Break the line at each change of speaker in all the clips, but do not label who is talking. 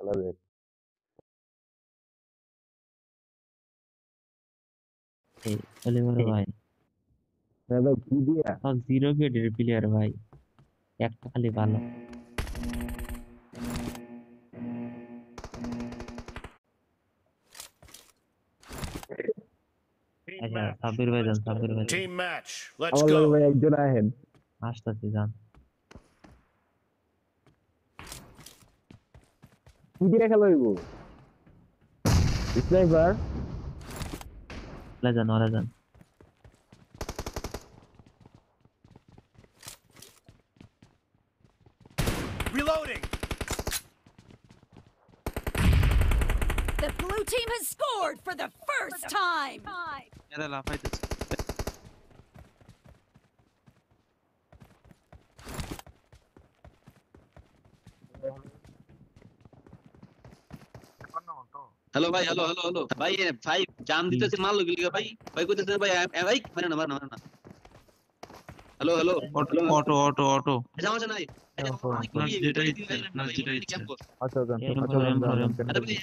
খেলা যাক।
এই চলে বড় ভাই
হ্যাঁ ভাই কি দিয়া?
সব জিরো গ্রেডের প্লেয়ার ভাই, একটা খালি ভালো। আচ্ছা সাব্বির ভাই যান, সাব্বির ভাই
Team match. Let's
আমার লগে
go.
ভাই একজন আহেন।
আসতেছি যান।
কি দিয়া খেলা হইব? স্নাইপার?
ওরা যান, ওরা যান।
Reloading.
The blue team has scored for the first time.
এরা লাফাইতেছে। হ্যালো ভাই, হ্যালো হ্যালো হ্যালো ভাই, ভাই জান দিতেছে মাল লগি ভাই, ভাই কইতেছে ভাই ভাই মারে না মারে না মারে না। Hello hello
auto auto auto auto
যাও যা নাই
যেটা ইচ্ছে না যেটা ইচ্ছে
আচ্ছা যান,
এম
আচ্ছা
ফোর,
যান,
এম ফোর,
যান,
এম
যান।
আরে ভাই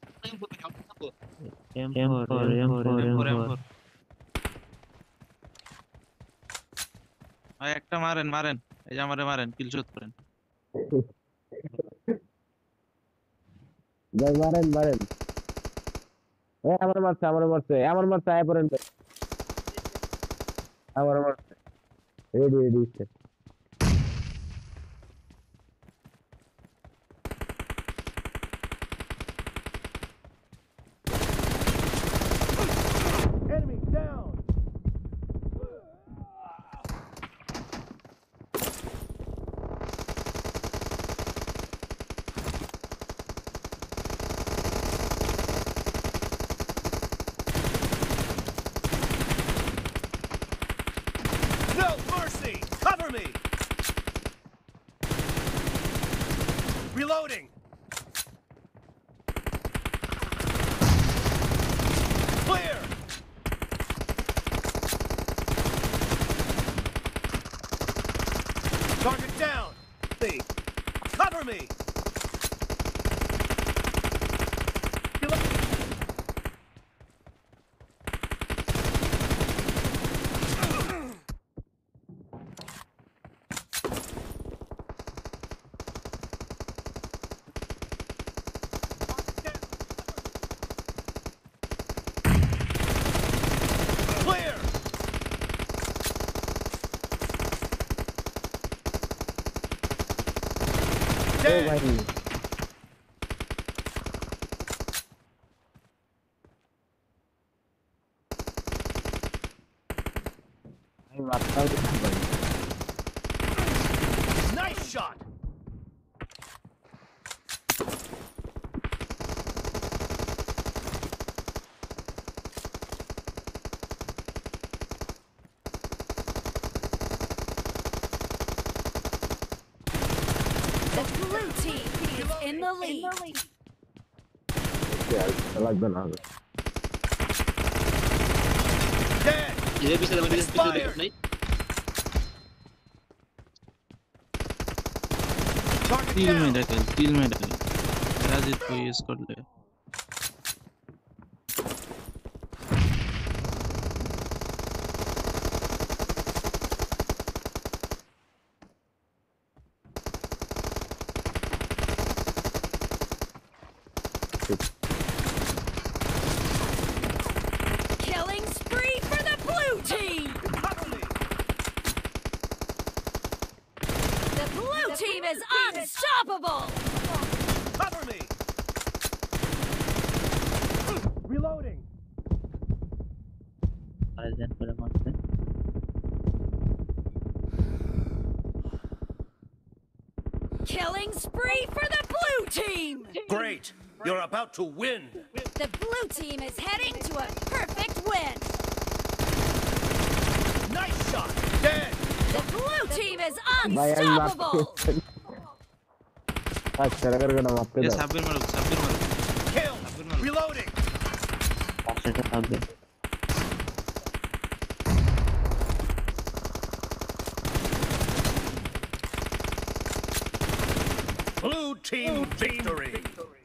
M four, M four, M four.
ভাই একটা মারেন মারেন, এই যে আমারে মারেন, কিল শট করেন।
ভাই মারেন মারেন। আমার মারছে, আমার মারছে, আমার মারছে, আয় পড়েন ভাই। আমার মারছে। Ready ready step.
Enemy down. No mercy. Cover me. Reloading. Clear. Target down. Me. Cover me. Clear.
ও
Dead.
ভাই আমি মারতাম ভাই।
Nice shot.
The blue team is in the lead.
লাগবে না।
Dead.
এর পিছনে মানে পিছনে নাই
Target
কিল
down.
মেডাকেল, কিল মেডাকেল রাজিত ভাই ইউজ করলে।
Killing spree for the blue team.
Cover me.
The blue team is unstoppable.
Cover me. Reloading.
আরে যান করে মারছে।
Killing spree for the blue team.
Great. You're about to win.
The blue team is heading to a perfect win.
Nice shot. Dead.
The blue team is
ভাই আমি
unstoppable.
মারতে আচ্ছা করে না মারতে
এ
দাও।
সাব্বির মারুক, সাব্বির মারুক।
Kill. Reloading.
পাশেটা থাকবে।
Blue team victory.